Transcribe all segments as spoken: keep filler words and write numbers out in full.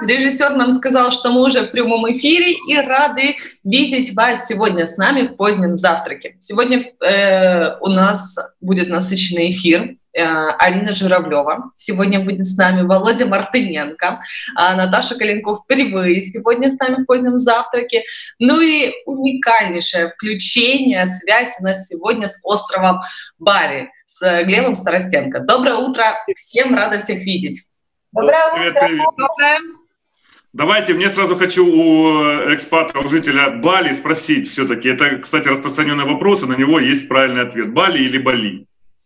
режиссер нам сказал, что мы уже в прямом эфире и рады видеть вас сегодня с нами в позднем завтраке. Сегодня э, у нас будет насыщенный эфир. Арина Журавлева. Сегодня будет с нами Володя Мартыненко. А Наташа Коленков впервые сегодня с нами в позднем завтраке. Ну и уникальнейшее включение, связь у нас сегодня с островом Бали, с Глебом Старостенко. Доброе утро. Всем рада всех видеть. Доброе утро. Привет, привет. Давайте, мне сразу хочу у экспата, у жителя Бали спросить все-таки. Это, кстати, распространенный вопрос, и на него есть правильный ответ. Бали или Бали?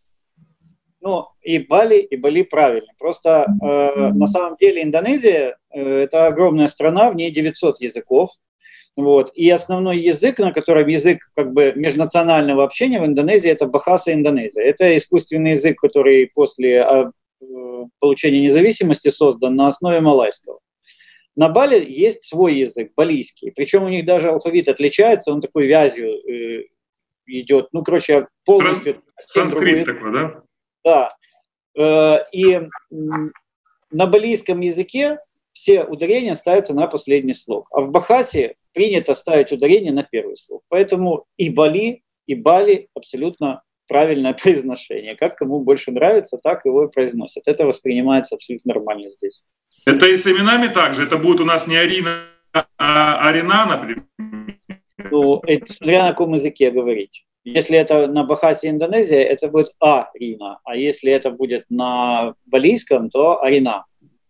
Ну, и Бали, и Бали правильно. Просто э, на самом деле Индонезия э, – это огромная страна, в ней девятьсот языков. Вот. И основной язык, на котором язык как бы межнационального общения в Индонезии – это Бахаса Индонезия. Это искусственный язык, который после э, получения независимости создан на основе малайского. На Бали есть свой язык, балийский. Причем у них даже алфавит отличается, он такой вязью э, идет. Ну, короче, полностью… Санскрит такой, да? Да, и на балийском языке все ударения ставятся на последний слог, а в Бахасе принято ставить ударение на первый слог. Поэтому и Бали, и Бали абсолютно правильное произношение. Как кому больше нравится, так его и произносят. Это воспринимается абсолютно нормально здесь. Это и с именами также? Это будет у нас не Арина, а Арина, например? Ну, это смотря на каком языке говорить. Если это на Бахасе Индонезия, это будет Арина, а если это будет на балийском, то Арина.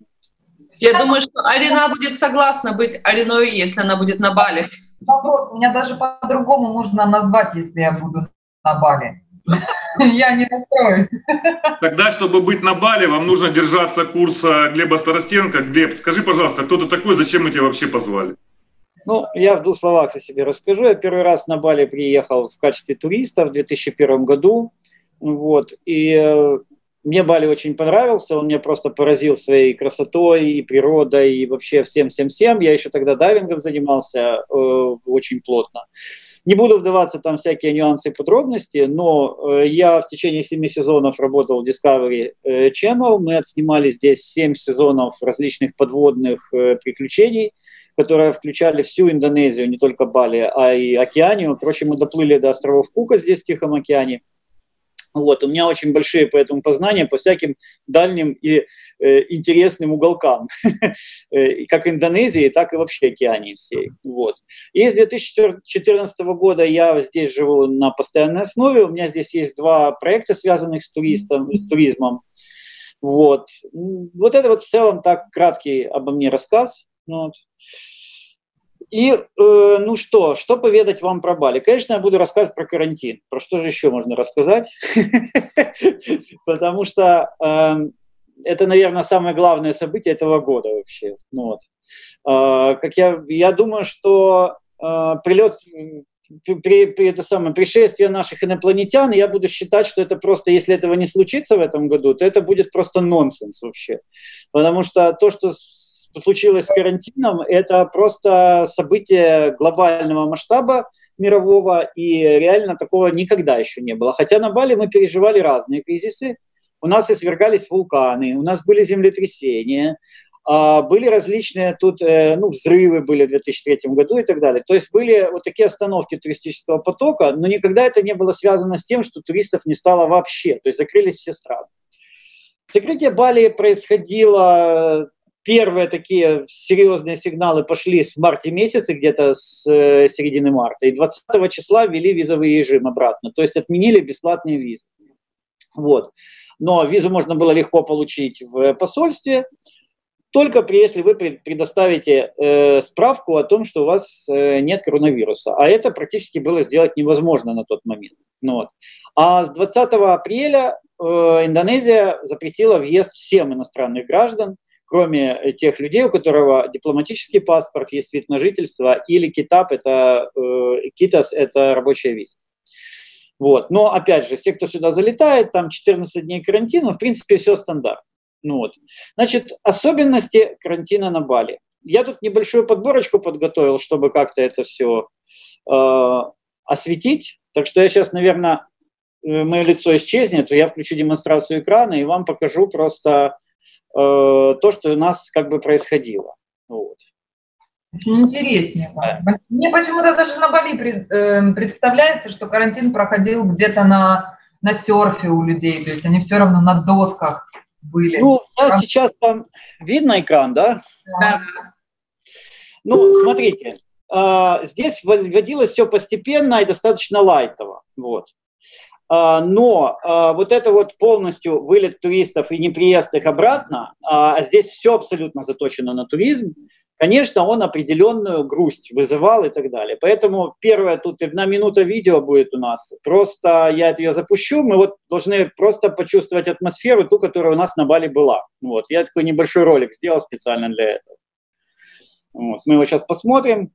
Я думаю, что Арина будет согласна быть Ариной, если она будет на Бали. Вопрос, меня даже по-другому можно назвать, если я буду на Бали. Я не настроюсь. Тогда, чтобы быть на Бали, вам нужно держаться курса Глеба Старостенко. Глеб, скажи, пожалуйста, кто ты такой, зачем мы тебя вообще позвали? Ну, я в двух словах о себе расскажу. Я первый раз на Бали приехал в качестве туриста в две тысячи первом году. Вот, и э, мне Бали очень понравился, он меня просто поразил своей красотой и природой, и вообще всем-всем-всем. Я еще тогда дайвингом занимался э, очень плотно. Не буду вдаваться там всякие нюансы и подробности, но э, я в течение семи сезонов работал в Discovery Channel. Мы отснимали здесь семь сезонов различных подводных э, приключений, которые включали всю Индонезию, не только Бали, а и Океанию. Короче, мы доплыли до островов Кука здесь, в Тихом океане. Вот, у меня очень большие поэтому познания по всяким дальним и э, интересным уголкам, как Индонезии, так и вообще Океании всей. Вот. И с две тысячи четырнадцатого года я здесь живу на постоянной основе. У меня здесь есть два проекта, связанных с, туристом, с туризмом. Вот. Вот это вот в целом так краткий обо мне рассказ. Вот. И, э, ну что, что поведать вам про Бали? Конечно, я буду рассказывать про карантин. Про что же еще можно рассказать? Потому что это, наверное, самое главное событие этого года вообще. Как я, я думаю, что прилет, при, при, это самое, пришествие наших инопланетян, я буду считать, что это просто, если этого не случится в этом году, то это будет просто нонсенс вообще. Потому что то, что случилось с карантином, это просто событие глобального масштаба мирового, и реально такого никогда еще не было. Хотя на Бали мы переживали разные кризисы. У нас извергались вулканы, у нас были землетрясения, были различные тут, ну, взрывы были в две тысячи третьем году и так далее. То есть были вот такие остановки туристического потока, но никогда это не было связано с тем, что туристов не стало вообще. То есть закрылись все страны. Закрытие Бали происходило... Первые такие серьезные сигналы пошли в марте месяце, где-то с э, середины марта, и двадцатого числа ввели визовый режим обратно, то есть отменили бесплатные визы. Вот. Но визу можно было легко получить в посольстве, только при, если вы предоставите э, справку о том, что у вас э, нет коронавируса. А это практически было сделать невозможно на тот момент. Ну, вот. А с двадцатого апреля э, Индонезия запретила въезд всем иностранных граждан, кроме тех людей, у которого дипломатический паспорт, есть вид на жительство, или китап, это, э, китас – это рабочая виза. Вот. Но, опять же, все, кто сюда залетает, там четырнадцать дней карантина, в принципе, все стандартно. Ну, вот. Значит, особенности карантина на Бали. Я тут небольшую подборочку подготовил, чтобы как-то это все э, осветить. Так что я сейчас, наверное, мое лицо исчезнет, я включу демонстрацию экрана и вам покажу просто... то, что у нас как бы происходило. Вот. Очень интереснее. Да. Мне почему-то даже на Бали пред, э, представляется, что карантин проходил где-то на, на серфе у людей, то есть они все равно на досках были. Ну, да, сейчас там видно экран, да? Да. Ну, смотрите, э, здесь вводилось все постепенно и достаточно лайтово, вот. Uh, но uh, вот это вот полностью вылет туристов и неприезд их обратно, а uh, здесь все абсолютно заточено на туризм, конечно, он определенную грусть вызывал и так далее. Поэтому первое тут на минута видео будет у нас. Просто я ее запущу, мы вот должны просто почувствовать атмосферу, ту, которая у нас на Бали была. Вот. Я такой небольшой ролик сделал специально для этого. Вот. Мы его сейчас посмотрим.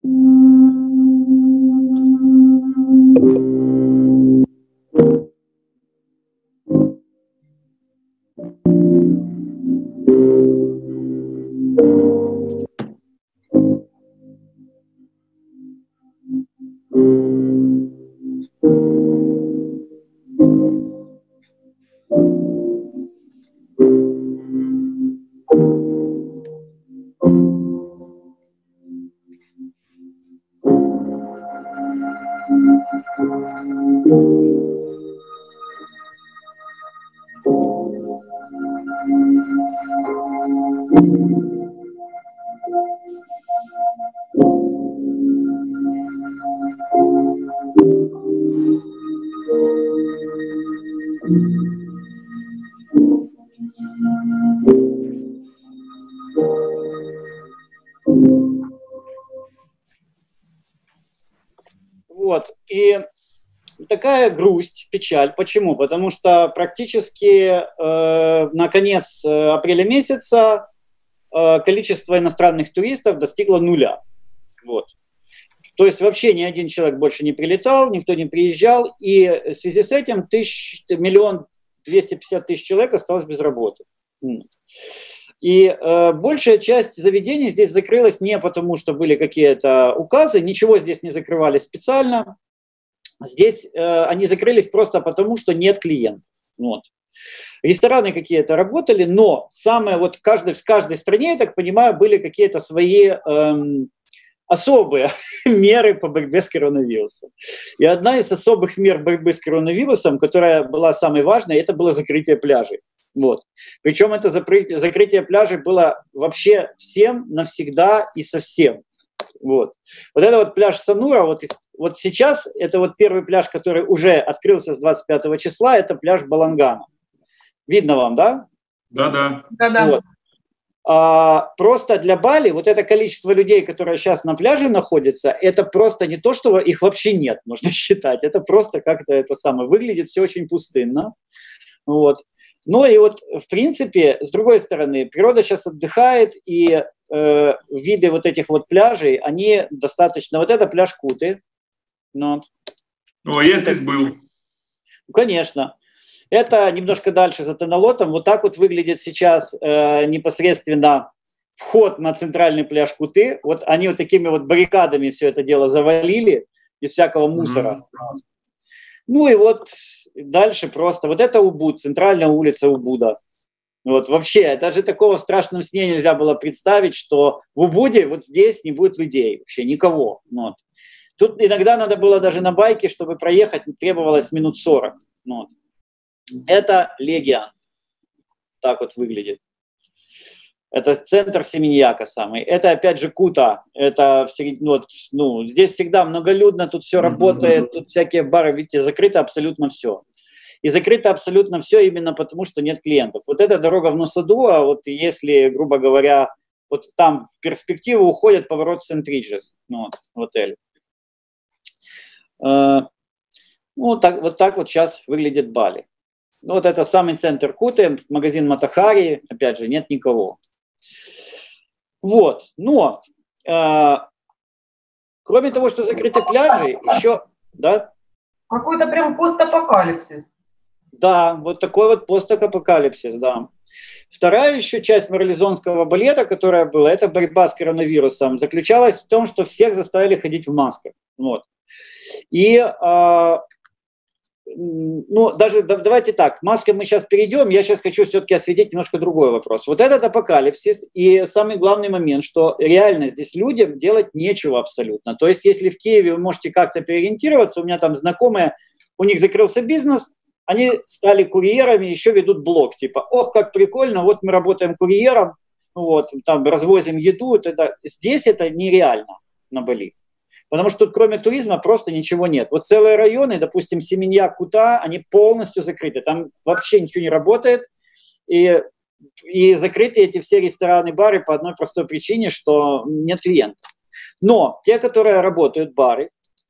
Вот, и такая грусть, печаль. Почему? Потому что практически э, на конец апреля месяца э, количество иностранных туристов достигло нуля. Вот. То есть вообще ни один человек больше не прилетал, никто не приезжал, и в связи с этим тысяч, миллион двести пятьдесят тысяч человек осталось без работы. И э, большая часть заведений здесь закрылась не потому, что были какие-то указы, ничего здесь не закрывали специально. Здесь э, они закрылись просто потому, что нет клиентов. Вот. Рестораны какие-то работали, но самое вот каждый, в каждой стране, я так понимаю, были какие-то свои эм, особые меры по борьбе с коронавирусом. И одна из особых мер борьбы с коронавирусом, которая была самой важной, это было закрытие пляжей. Вот. Причем это закрытие, закрытие пляжей было вообще всем, навсегда и совсем. Вот. Вот это вот пляж Санура, вот, вот сейчас это вот первый пляж, который уже открылся с двадцать пятого числа, это пляж Балангана. Видно вам, да? Да-да. Вот. А, просто для Бали вот это количество людей, которые сейчас на пляже находятся, это просто не то, что их вообще нет, можно считать. Это просто как-то это самое. Выглядит все очень пустынно. Вот. Ну и вот, в принципе, с другой стороны, природа сейчас отдыхает, и э, виды вот этих вот пляжей, они достаточно... Вот это пляж Куты. Ну, О, я здесь был. Ну, конечно. Это немножко дальше за Танолотом. Вот так вот выглядит сейчас э, непосредственно вход на центральный пляж Куты. Вот они вот такими вот баррикадами все это дело завалили, без всякого мусора. Mm-hmm. Ну и вот дальше просто, вот это Убуд, центральная улица Убуда. Вот вообще, даже такого в страшном сне нельзя было представить, что в Убуде вот здесь не будет людей, вообще никого. Вот. Тут иногда надо было даже на байке, чтобы проехать, требовалось минут сорок. Вот. Это Легия. Так вот выглядит. Это центр Семеньяка самый. Это опять же Кута. Это в середине, вот, ну, здесь всегда многолюдно, тут все работает, тут всякие бары, видите, закрыто абсолютно все. И закрыто абсолютно все именно потому, что нет клиентов. Вот эта дорога в Нусаду, а вот если, грубо говоря, вот там в перспективу уходит поворот Сент-Риджес, ну, вот, в отель. Ну, так, вот так вот сейчас выглядит Бали. Ну, вот это самый центр Куты, магазин Матахари, опять же, нет никого. Вот, но э, кроме того, что закрыты пляжи, еще, да? Какой-то прям постапокалипсис. Да, вот такой вот постапокалипсис, да. Вторая еще часть морализонского балета, которая была, это борьба с коронавирусом, заключалась в том, что всех заставили ходить в масках. Вот. И э, ну, даже давайте так, к маскам мы сейчас перейдем, я сейчас хочу все-таки осветить немножко другой вопрос. Вот этот апокалипсис и самый главный момент, что реально здесь людям делать нечего абсолютно. То есть если в Киеве вы можете как-то переориентироваться, у меня там знакомые, у них закрылся бизнес, они стали курьерами, еще ведут блог, типа, ох, как прикольно, вот мы работаем курьером, вот, там развозим еду, это, здесь это нереально на Бали. Потому что тут кроме туризма просто ничего нет. Вот целые районы, допустим, Семенья, Кута, они полностью закрыты. Там вообще ничего не работает. И, и закрыты эти все рестораны, бары по одной простой причине, что нет клиентов. Но те, которые работают бары,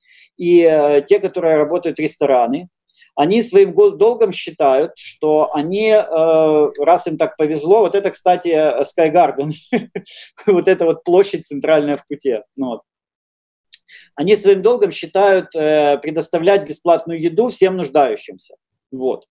и э, те, которые работают рестораны, они своим долгом считают, что они, э, раз им так повезло, вот это, кстати, Sky Garden, вот эта вот площадь центральная в Куте, вот. Они своим долгом считают э, предоставлять бесплатную еду всем нуждающимся. Вот.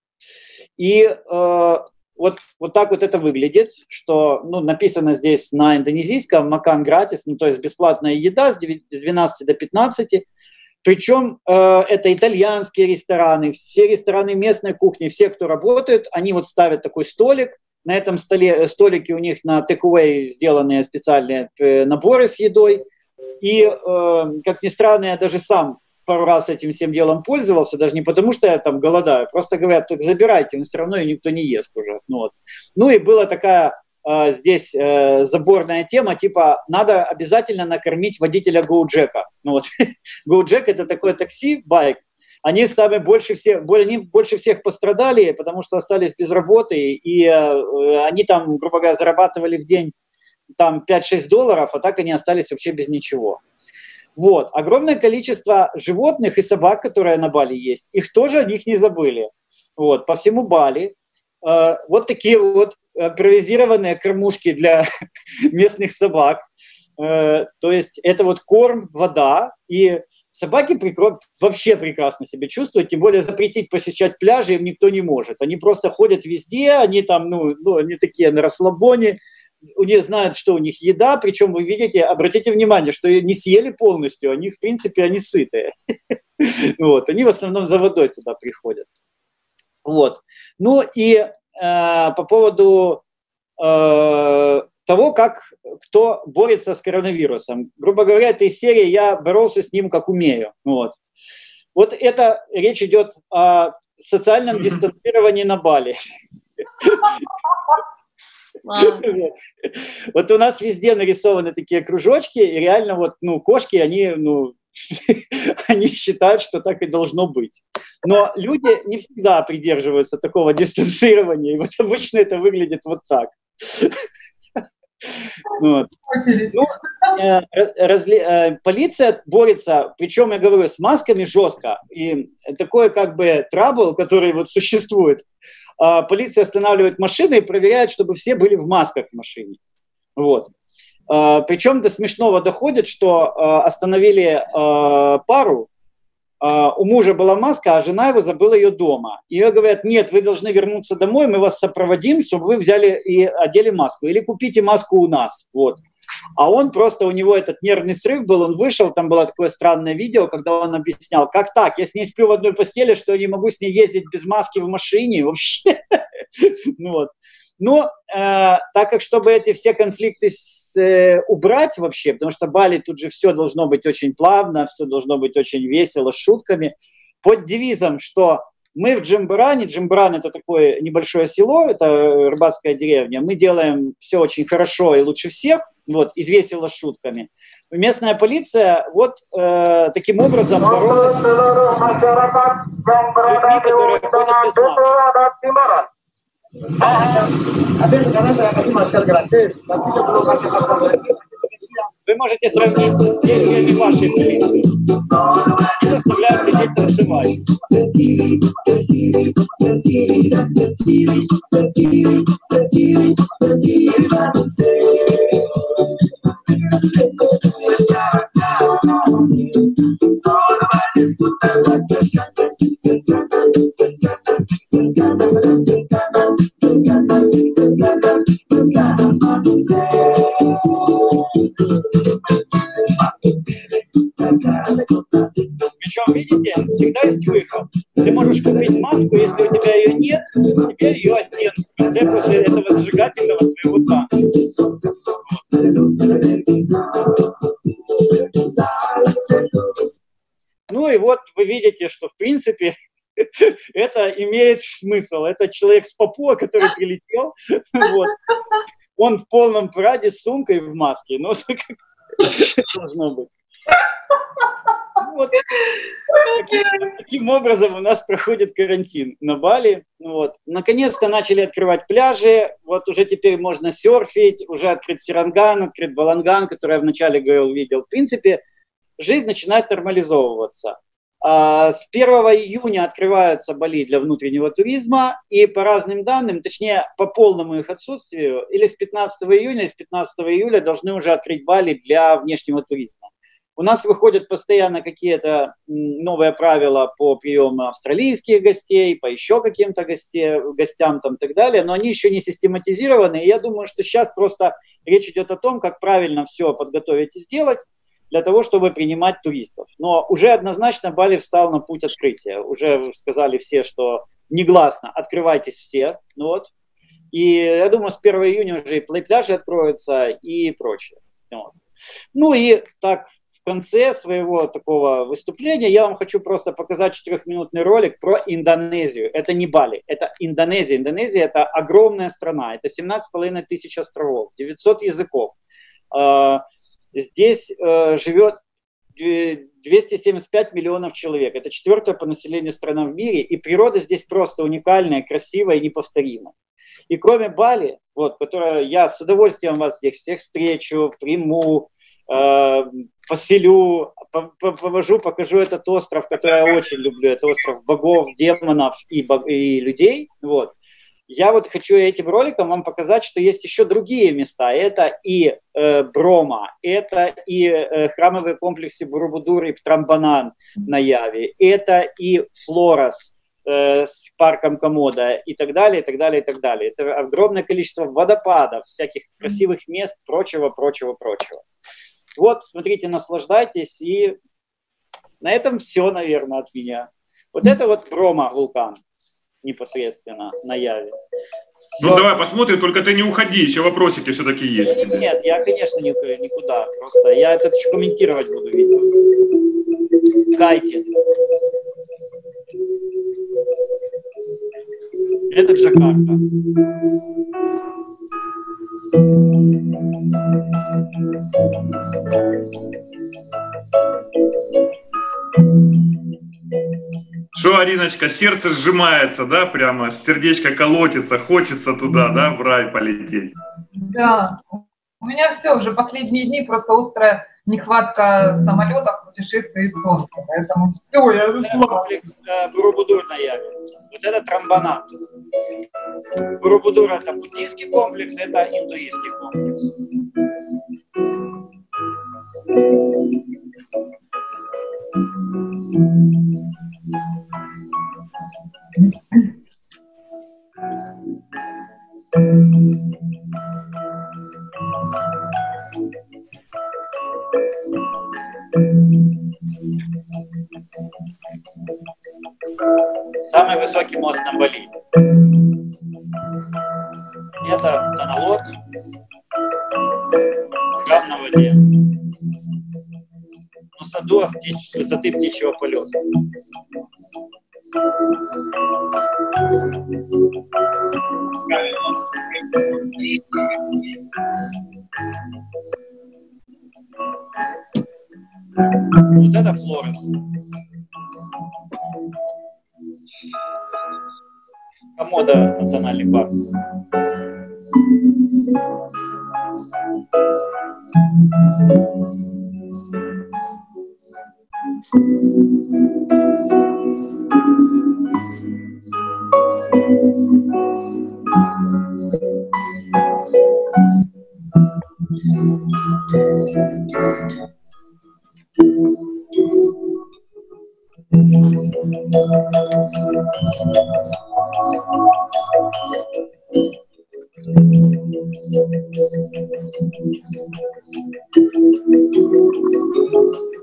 И э, вот, вот так вот это выглядит, что ну, написано здесь на индонезийском «Макан гратис», ну, то есть бесплатная еда с двенадцати до пятнадцати. Причем э, это итальянские рестораны, все рестораны местной кухни, все, кто работают, они вот ставят такой столик. На этом столе, столике у них на take-away сделаны специальные наборы с едой. И, э, как ни странно, я даже сам пару раз этим всем делом пользовался, даже не потому, что я там голодаю, просто говорят, только забирайте, но все равно ее никто не ест уже. Ну, вот. Ну и была такая э, здесь э, заборная тема, типа, надо обязательно накормить водителя Gojek. Ну вот, Gojek — это такое такси, байк. Они сами больше всех, они больше всех пострадали, потому что остались без работы, и э, они там, грубо говоря, зарабатывали в день там пять-шесть долларов, а так они остались вообще без ничего. Вот. Огромное количество животных и собак, которые на Бали есть, их тоже о них не забыли. Вот. По всему Бали э, вот такие вот импровизированные кормушки для местных собак. Э, то есть это вот корм, вода, и собаки прекро- вообще прекрасно себя чувствуют, тем более запретить посещать пляжи им никто не может. Они просто ходят везде, они там, ну, ну они такие на расслабоне, у них знают, что у них еда, причем вы видите, обратите внимание, что не съели полностью, они, в принципе, они сытые. Вот, они в основном за водой туда приходят. Вот. Ну и э, по поводу э, того, как кто борется с коронавирусом. Грубо говоря, этой серии я боролся с ним как умею. Вот. Вот это речь идет о социальном дистанцировании на Бали. Вот. Вот у нас везде нарисованы такие кружочки, и реально вот, ну, кошки, они, ну, они считают, что так и должно быть. Но люди не всегда придерживаются такого дистанцирования, и вот обычно это выглядит вот так. Вот. Ну, э, разли, э, полиция борется, причем, я говорю, с масками жестко. И такой как бы трабл, который вот существует, э, полиция останавливает машины и проверяет, чтобы все были в масках в машине. Вот. Э, причем до смешного доходит, что э, остановили э, пару, Uh, у мужа была маска, а жена его забыла ее дома. И ей говорят, нет, вы должны вернуться домой, мы вас сопроводим, чтобы вы взяли и одели маску. Или купите маску у нас. Вот. А он просто, у него этот нервный срыв был, он вышел, там было такое странное видео, когда он объяснял, как так, я с ней сплю в одной постели, что я не могу с ней ездить без маски в машине вообще. Но так как, чтобы эти все конфликты убрать вообще, потому что Бали тут же все должно быть очень плавно, все должно быть очень весело, с шутками, под девизом, что мы в Джимбаране, Джимбаран — это такое небольшое село, это рыбацкая деревня, мы делаем все очень хорошо и лучше всех, вот, и весело с шутками. Местная полиция вот э, таким образом боролась с людьми, которые ходят без маски. Вы можете сравнить с действиями вашей полиции. И заставляют людей танцевать. Thank you. Причем, видите, всегда есть выход. Ты можешь купить маску, если у тебя ее нет, тебе ее оденут в конце после этого зажигательного своего танца. Ну и вот вы видите, что в принципе это имеет смысл. Это человек с Папуа, который прилетел, вот. Он в полном параде с сумкой в маске, но как должно быть. Вот. Таким, таким образом у нас проходит карантин на Бали. Вот. Наконец-то начали открывать пляжи. Вот уже теперь можно серфить, уже открыт Серанган, открыт Баланган, который я вначале говорил, видел. В принципе, жизнь начинает нормализовываться. А с первого июня открывается Бали для внутреннего туризма, и по разным данным, точнее по полному их отсутствию, или с пятнадцатого июня, или с пятнадцатого июля должны уже открыть Бали для внешнего туризма. У нас выходят постоянно какие-то новые правила по приему австралийских гостей, по еще каким-то гостей, гостям там и так далее, но они еще не систематизированы, и я думаю, что сейчас просто речь идет о том, как правильно все подготовить и сделать, для того, чтобы принимать туристов. Но уже однозначно Бали встал на путь открытия. Уже сказали все, что негласно открывайтесь все. Вот. И я думаю, с первого июня уже и пляжи откроются и прочее. Вот. Ну и так в конце своего такого выступления я вам хочу просто показать четырехминутный ролик про Индонезию. Это не Бали, это Индонезия. Индонезия – это огромная страна. Это семнадцать с половиной тысяч островов, девятьсот языков. Здесь э, живет двести семьдесят пять миллионов человек. Это четвертая по населению страна в мире. И природа здесь просто уникальная, красивая и неповторима. И кроме Бали, вот, которая я с удовольствием вас здесь всех встречу, приму, э, поселю, повожу, покажу этот остров, который я очень люблю. Это остров богов, демонов и, бог, и людей. Вот. Я вот хочу этим роликом вам показать, что есть еще другие места. Это и э, Брома, это и э, храмовые комплексы Бурубудур и Прамбанан на Яве, это и Флорас э, с парком Комода и так далее, и так далее, и так далее. Это огромное количество водопадов, всяких красивых мест, прочего, прочего, прочего. Вот, смотрите, наслаждайтесь. И на этом все, наверное, от меня. Вот это вот Брома вулкан. Непосредственно на Яве. Ну все. Давай посмотрим, только ты не уходи, еще вопросики все-таки есть. Нет, нет, я, конечно, никуда, просто я это еще комментировать буду видео. Кайте. Это Джакарта. Что, Ариночка, сердце сжимается, да, прямо, сердечко колотится, хочется туда, да, в рай полететь. Да, у меня все, уже последние дни просто острая нехватка самолетов, путешествий и солнца, поэтому все, я же комплекс э, Бурубудур на Яве, вот это Трамбанат. Бурубудур — это буддийский комплекс, это индуистский комплекс. Самый высокий мост на Бали. Это Таналот, храм на воде. На саду с высоты птичьего полета. Вот это Флорес. Комода национальный парк.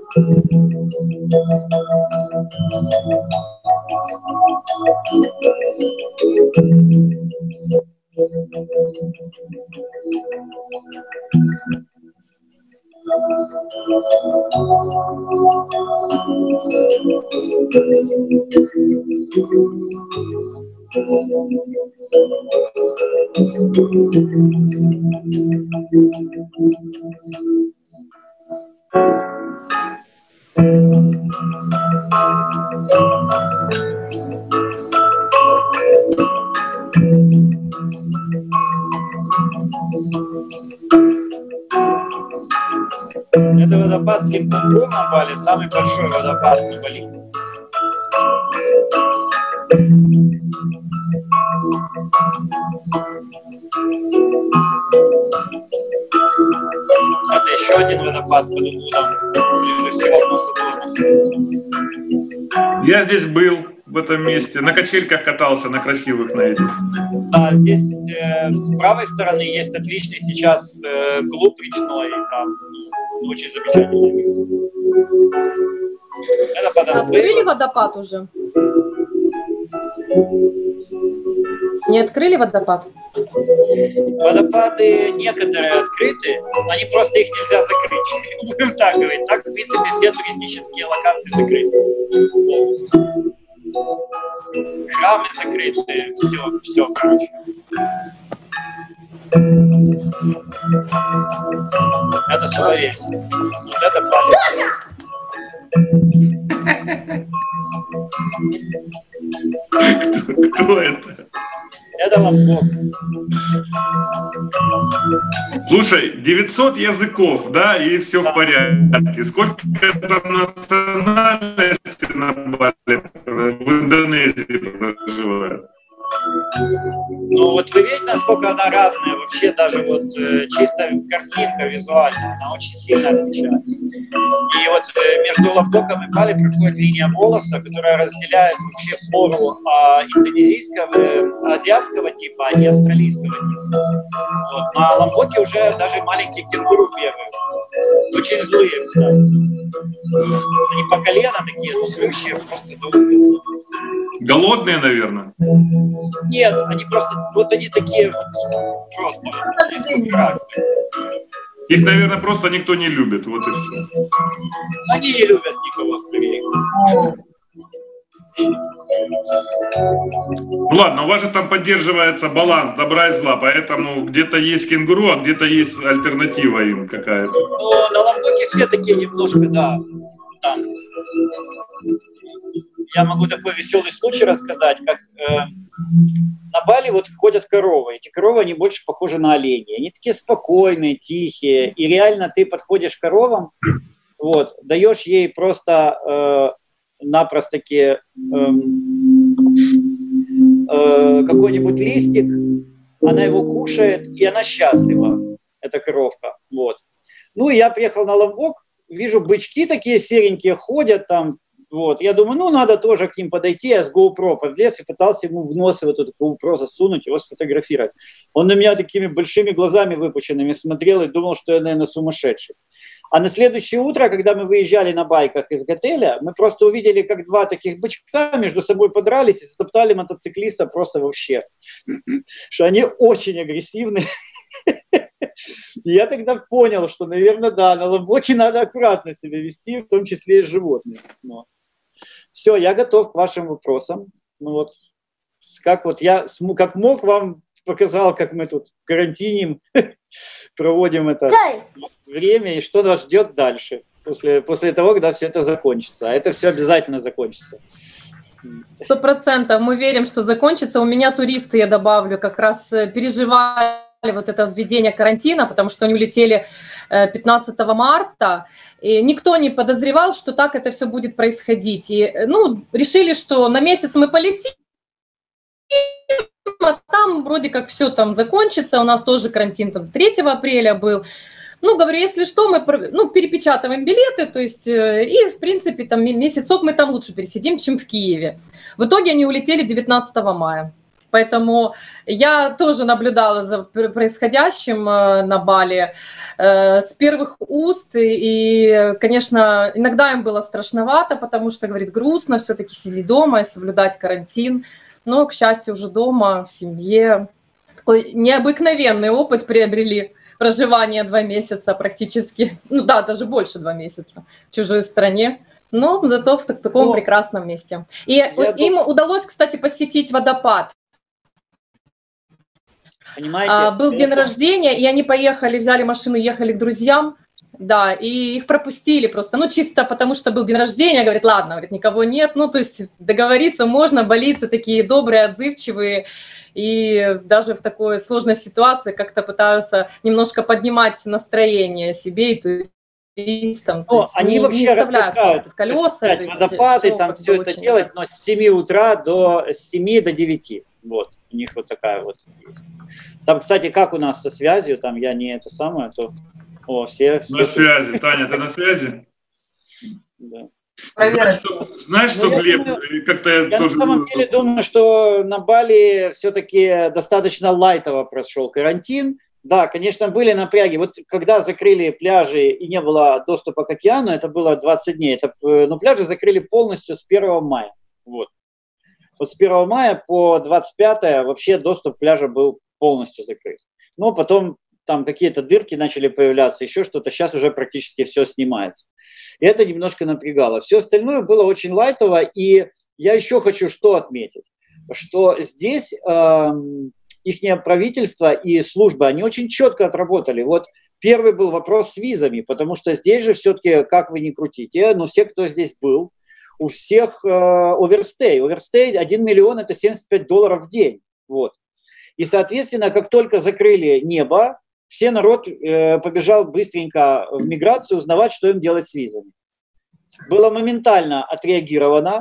Это водопад Симпумпу на Бали, самый большой водопад на Бали. Это еще один водопад под Убудом, ближе всего к Масадору находится. Я здесь был в этом месте, на качельках катался, на красивых на этих. Да, здесь э, с правой стороны есть отличный сейчас э, клуб речной, там очень замечательное место. Это под Открыли водопад уже? Не открыли водопад? Водопады некоторые открыты, они просто их нельзя закрыть. Будем так говорить. Так, в принципе, все туристические локации закрыты. Храмы закрыты, все, все, короче. Это Словесия. Вот это правильно. Кто, кто это? Это Ломбок. Слушай, девятьсот языков, да, и все да. в порядке. Сколько это национальностей на Бали, в Индонезии проживает? Ну вот вы видите, насколько она разная, вообще даже вот э, чисто картинка визуально, она очень сильно отличается. И вот э, между Ломбоком и Бали проходит линия волоса, которая разделяет вообще флору э, индонезийского, э, азиатского типа, а не австралийского типа. Вот. На Ломбоке уже даже маленькие кенгуру бегают. Очень злые, кстати. Они по колено такие, ну, злющие просто до ужаса. Голодные, наверное? Нет, они просто, вот они такие вот, просто, характер. Их, наверное, просто никто не любит, вот и все. Они не любят никого, скорее. Ну ладно, у вас же там поддерживается баланс добра и зла, поэтому где-то есть кенгуру, а где-то есть альтернатива им какая-то. Ну, на Ломбоке все такие немножко, да. да. Я могу такой веселый случай рассказать, как э, на Бали вот ходят коровы. Эти коровы, они больше похожи на оленей. Они такие спокойные, тихие. И реально ты подходишь к коровам, вот, даешь ей просто э, напросто-таки э, э, какой-нибудь листик, она его кушает, и она счастлива, эта коровка. Вот. Ну, и я приехал на Ломбок, вижу, бычки такие серенькие ходят там. Вот. Я думаю, ну, надо тоже к ним подойти. Я с GoPro подлез и пытался ему в нос вот эту GoPro засунуть, его сфотографировать. Он на меня такими большими глазами выпученными смотрел и думал, что я, наверное, сумасшедший. А на следующее утро, когда мы выезжали на байках из готеля, мы просто увидели, как два таких бычка между собой подрались и стоптали мотоциклиста просто вообще. Что они очень агрессивны. И я тогда понял, что, наверное, да, на Ломбоке надо аккуратно себя вести, в том числе и с животными. Но. Все, я готов к вашим вопросам. Ну вот, как вот я, как мог, вам показал, как мы тут карантиним, проводим это время, и что нас ждет дальше, после, после того, когда все это закончится. А это все обязательно закончится. Сто процентов мы верим, что закончится. У меня туристы, я добавлю, как раз переживали вот это введение карантина, потому что они улетели пятнадцатого марта, и никто не подозревал, что так это все будет происходить. И, ну, решили, что на месяц мы полетим, а там вроде как все там закончится. У нас тоже карантин там третьего апреля был. Ну, говорю, если что, мы ну, перепечатываем билеты, то есть, и, в принципе, там месяцок мы там лучше пересидим, чем в Киеве. В итоге они улетели девятнадцатого мая. Поэтому я тоже наблюдала за происходящим на Бали с первых уст. И, конечно, иногда им было страшновато, потому что, говорит, грустно все-таки сидеть дома и соблюдать карантин. Но, к счастью, уже дома, в семье. Такой необыкновенный опыт приобрели. Проживание два месяца практически. Ну да, даже больше два месяца в чужой стране. Но зато в таком О, прекрасном месте. И им думаю... удалось, кстати, посетить водопад. Понимаете? А, был это... день рождения, и они поехали, взяли машину, ехали к друзьям. Да, и их пропустили просто, ну, чисто потому, что был день рождения, говорит, ладно, говорит, никого нет, ну, то есть договориться можно, балийцы такие добрые, отзывчивые, и даже в такой сложной ситуации как-то пытаются немножко поднимать настроение себе и туристам, то ну, есть они не, вообще не вставляют колеса, то есть водопады, там все это очень, делать, да. Но с семи утра до семи до девяти, вот, у них вот такая вот есть. Там, кстати, как у нас со связью, там я не это самое, то... О, все, все на тут. Связи. Таня, ты на связи? Да. Знаешь, что, знаешь, что Глеб, думаю, как-то я, я тоже... на самом деле думаю, что на Бали все-таки достаточно лайтово прошел карантин. Да, конечно, были напряги. Вот когда закрыли пляжи и не было доступа к океану, это было двадцать дней. Это, но пляжи закрыли полностью с первого мая. Вот. Вот с первого мая по двадцать пятое вообще доступ к пляжу был полностью закрыт. Но потом там какие-то дырки начали появляться, еще что-то, сейчас уже практически все снимается. И это немножко напрягало. Все остальное было очень лайтово, и я еще хочу что отметить, что здесь э, их правительство и службы, они очень четко отработали. Вот первый был вопрос с визами, потому что здесь же все-таки, как вы ни крутите, но все, кто здесь был, у всех э, оверстей. Оверстей один миллион – это семьдесят пять долларов в день. Вот. И, соответственно, как только закрыли небо, все народ э, побежал быстренько в миграцию узнавать, что им делать с визами. Было моментально отреагировано.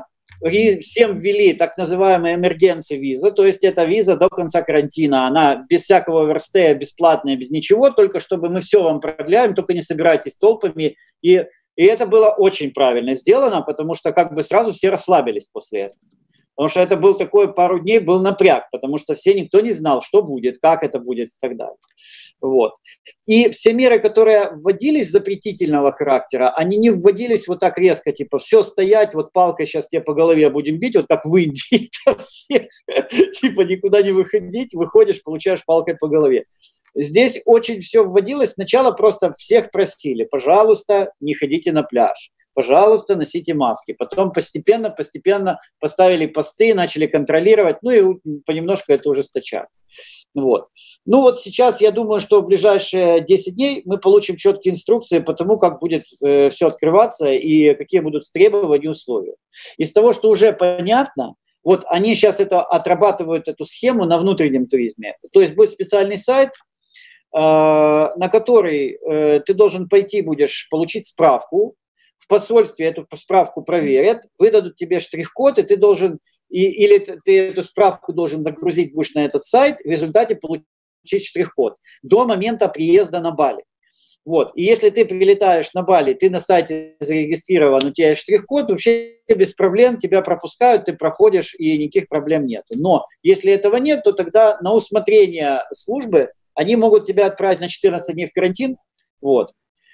Всем ввели так называемые emergency виза, то есть это виза до конца карантина. Она без всякого оверстея, бесплатная, без ничего, только чтобы мы все вам продляем, только не собирайтесь толпами. И, и это было очень правильно сделано, потому что как бы сразу все расслабились после этого. Потому что это был такой, пару дней был напряг, потому что все, никто не знал, что будет, как это будет и так далее. Вот. И все меры, которые вводились запретительного характера, они не вводились вот так резко, типа все стоять, вот палкой сейчас тебе по голове будем бить, вот как в Индии, всех, типа никуда не выходить, выходишь, получаешь палкой по голове. Здесь очень все вводилось, сначала просто всех просили, пожалуйста, не ходите на пляж. Пожалуйста, носите маски. Потом постепенно, постепенно поставили посты, начали контролировать, ну и понемножку это ужесточали. Вот. Ну вот сейчас я думаю, что в ближайшие десять дней мы получим четкие инструкции по тому, как будет э, все открываться и какие будут требования и условия. Из того, что уже понятно, вот они сейчас это отрабатывают эту схему на внутреннем туризме. То есть будет специальный сайт, э, на который э, ты должен пойти, будешь получить справку. В посольстве эту справку проверят, выдадут тебе штрих-код, и ты должен, и, или ты эту справку должен загрузить будешь на этот сайт, в результате получить штрих-код до момента приезда на Бали. Вот. И если ты прилетаешь на Бали, ты на сайте зарегистрирован, у тебя есть штрих-код, вообще без проблем тебя пропускают, ты проходишь, и никаких проблем нет. Но если этого нет, то тогда на усмотрение службы они могут тебя отправить на четырнадцать дней в карантин, вот.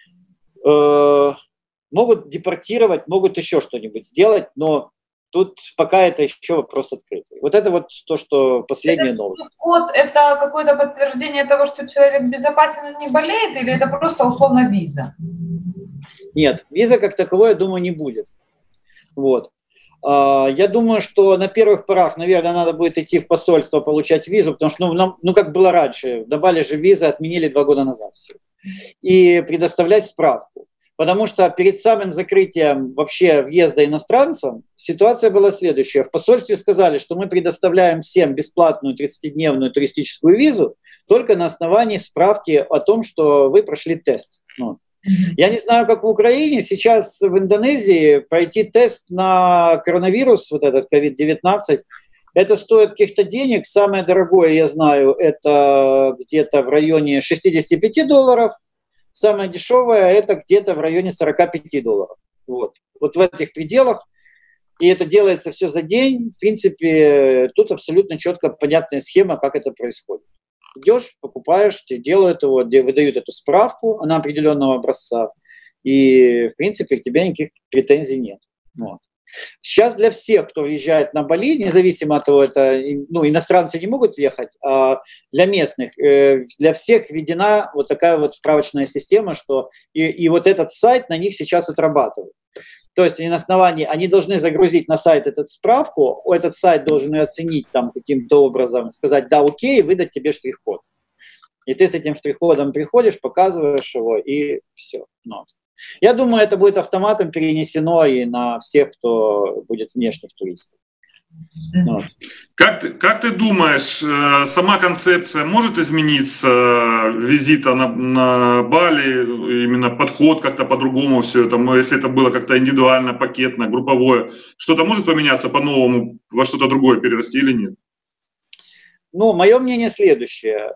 Могут депортировать, могут еще что-нибудь сделать, но тут пока это еще вопрос открытый. Вот это вот то, что последнее новость. Код – это какое-то подтверждение того, что человек безопасен и не болеет, или это просто условно виза? Нет, виза как таковой, я думаю, не будет. Вот. Я думаю, что на первых порах, наверное, надо будет идти в посольство получать визу, потому что, ну, ну как было раньше, на Бали же визы отменили два года назад. Все. И предоставлять справку. Потому что перед самым закрытием вообще въезда иностранцам ситуация была следующая. В посольстве сказали, что мы предоставляем всем бесплатную тридцатидневную туристическую визу только на основании справки о том, что вы прошли тест. Вот. Я не знаю, как в Украине, сейчас в Индонезии пройти тест на коронавирус, вот этот ковид девятнадцать, это стоит каких-то денег. Самое дорогое, я знаю, это где-то в районе шестьдесят пять долларов. Самое дешевое – это где-то в районе сорок пять долларов. Вот. Вот в этих пределах. и это делается все за день. В принципе, тут абсолютно четко понятная схема, как это происходит. Идешь, покупаешь, тебе делают его, где выдают эту справку, она определенного образца, и, в принципе, к тебе никаких претензий нет. Вот. Сейчас для всех, кто въезжает на Бали, независимо от того, это, ну, иностранцы не могут въехать, а для местных, для всех введена вот такая вот справочная система, что и, и вот этот сайт на них сейчас отрабатывает. То есть на основании, они должны загрузить на сайт эту справку, этот сайт должен ее оценить там каким-то образом, сказать «да, окей», и выдать тебе штрих-код. И ты с этим штрих-кодом приходишь, показываешь его, и все. Ну. Я думаю, это будет автоматом перенесено и на всех, кто будет внешних туристов. Вот. Как ты, как ты думаешь, сама концепция может измениться визита на, на Бали, именно подход как-то по-другому все это, если это было как-то индивидуально, пакетно, групповое, что-то может поменяться по-новому, во что-то другое перерасти или нет? Ну, мое мнение следующее.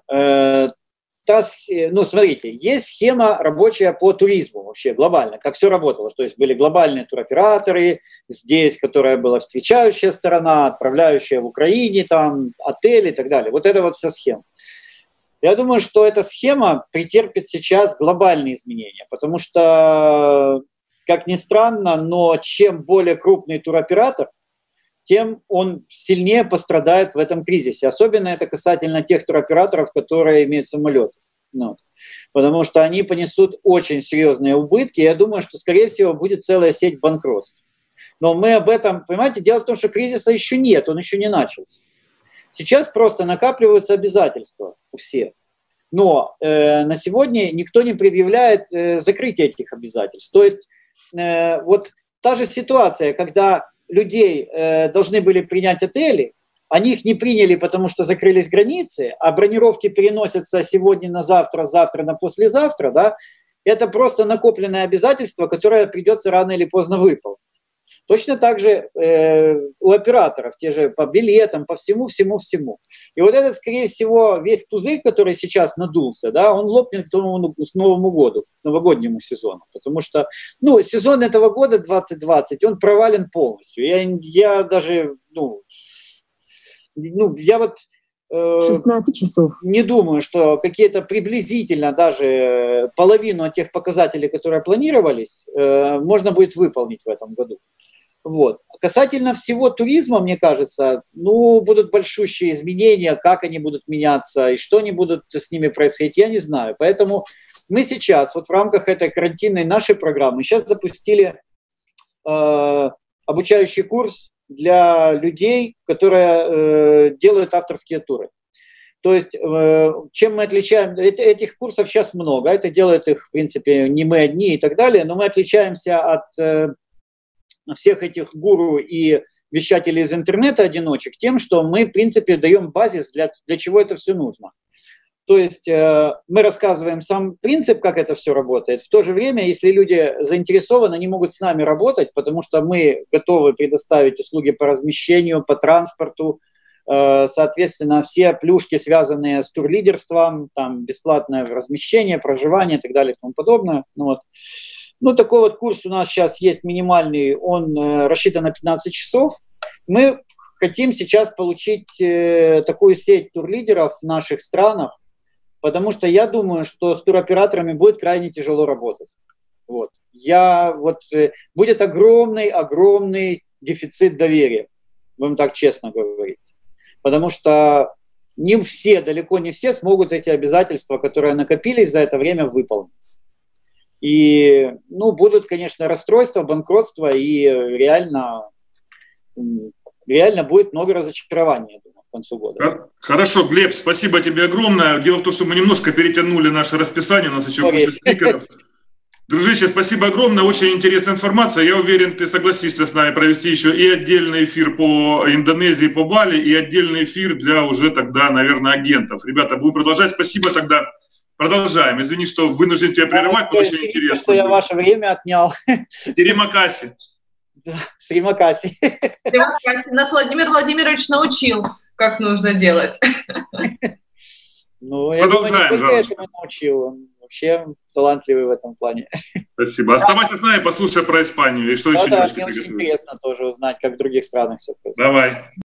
Ну, смотрите, есть схема рабочая по туризму вообще глобально, как все работало. То есть были глобальные туроператоры, здесь, которая была встречающая сторона, отправляющая в Украине, там, отели и так далее. Вот это вот вся схема. Я думаю, что эта схема претерпит сейчас глобальные изменения, потому что, как ни странно, но чем более крупный туроператор, тем он сильнее пострадает в этом кризисе. Особенно это касательно тех туроператоров, которые имеют самолеты. Ну, потому что они понесут очень серьезные убытки. Я думаю, что, скорее всего, будет целая сеть банкротств. Но мы об этом, понимаете, дело в том, что кризиса еще нет, он еще не начался. Сейчас просто накапливаются обязательства у всех. Но э, на сегодня никто не предъявляет э, закрытие этих обязательств. То есть э, вот та же ситуация, когда людей э, должны были принять отели, они их не приняли, потому что закрылись границы, а бронировки переносятся сегодня на завтра, завтра на послезавтра, да, это просто накопленное обязательство, которое придется рано или поздно выполнить. Точно так же э, у операторов, те же по билетам, по всему, всему, всему. И вот этот, скорее всего, весь пузырь, который сейчас надулся, да, он лопнет к Новому, к Новому году, к новогоднему сезону. Потому что, ну, сезон этого года двадцать двадцать, он провален полностью. Я, я даже, ну, ну, я вот э, шестнадцать часов. Не думаю, что какие-то приблизительно даже половину тех показателей, которые планировались, э, можно будет выполнить в этом году. Вот. Касательно всего туризма, мне кажется, ну, будут большущие изменения, как они будут меняться и что они будут с ними происходить, я не знаю. Поэтому мы сейчас, вот в рамках этой карантинной нашей программы, сейчас запустили э, обучающий курс для людей, которые э, делают авторские туры. То есть, э, чем мы отличаем, этих курсов сейчас много, это делают их, в принципе, не мы одни и так далее, но мы отличаемся от э, всех этих гуру и вещателей из интернета, одиночек, тем, что мы, в принципе, даем базис, для, для чего это все нужно. То есть э, мы рассказываем сам принцип, как это все работает. В то же время, если люди заинтересованы, они могут с нами работать, потому что мы готовы предоставить услуги по размещению, по транспорту, э, соответственно, все плюшки, связанные с турлидерством, там, бесплатное размещение, проживание и так далее и тому подобное. Ну, вот. Ну, такой вот курс у нас сейчас есть минимальный, он э, рассчитан на пятнадцать часов. Мы хотим сейчас получить э, такую сеть турлидеров в наших странах, потому что я думаю, что с туроператорами будет крайне тяжело работать. Вот. Я, вот, э, будет огромный-огромный дефицит доверия, будем так честно говорить. Потому что не все, далеко не все смогут эти обязательства, которые накопились за это время, выполнить. И, ну, будут, конечно, расстройства, банкротства, и реально, реально будет много разочарований, я думаю, к концу года. Хорошо, Глеб, спасибо тебе огромное. Дело в том, что мы немножко перетянули наше расписание, у нас еще куча спикеров. Дружище, спасибо огромное, очень интересная информация. Я уверен, ты согласишься с нами провести еще и отдельный эфир по Индонезии, по Бали, и отдельный эфир для уже тогда, наверное, агентов. Ребята, будем продолжать. Спасибо тогда. Продолжаем. Извини, что вынужден тебя прерывать, но очень интересно. Что я ваше время отнял. Римакаси. Да, с Римакаси. Нас Владимир Владимирович научил, как нужно делать. Ну, продолжаем, я думаю, не только этому научил. Он вообще талантливый в этом плане. Спасибо. Оставайся с нами, послушай про Испанию. И что Да, еще да, девочки мне очень приготовили. интересно тоже узнать, как в других странах все происходит. Давай.